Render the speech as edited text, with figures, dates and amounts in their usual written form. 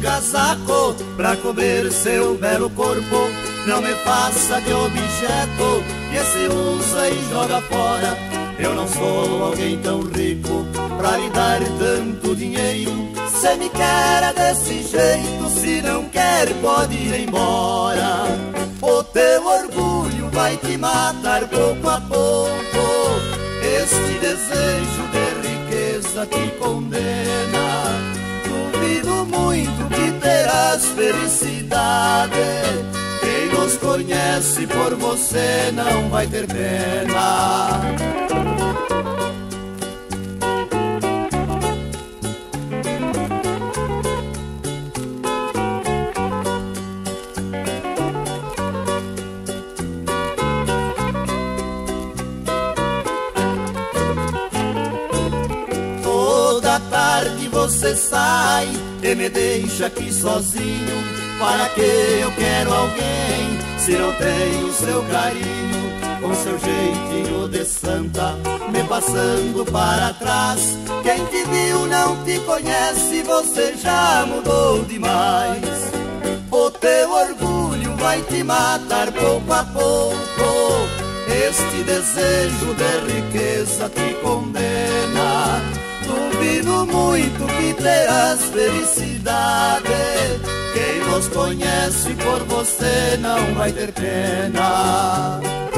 casaco pra cobrir seu belo corpo. Não me faça de objeto que se usa e joga fora. Eu não sou alguém tão rico pra lhe dar tanto dinheiro. Se me quer desse jeito, se não quer pode ir embora. O teu orgulho vai te matar pouco a pouco. Este desejo de riqueza te condena. Duvido muito que terás felicidade. Quem nos conhece por você não vai ter pena. Toda tarde você sai e me deixa aqui sozinho. Para que eu quero alguém se não tenho seu carinho? Com seu jeitinho de santa me passando para trás. Quem te viu não te conhece, você já mudou demais. O teu orgulho vai te matar pouco a pouco. Este desejo de riqueza te condena. Duvido muito que terás felicidade. Quem nos conhece por você não vai ter pena.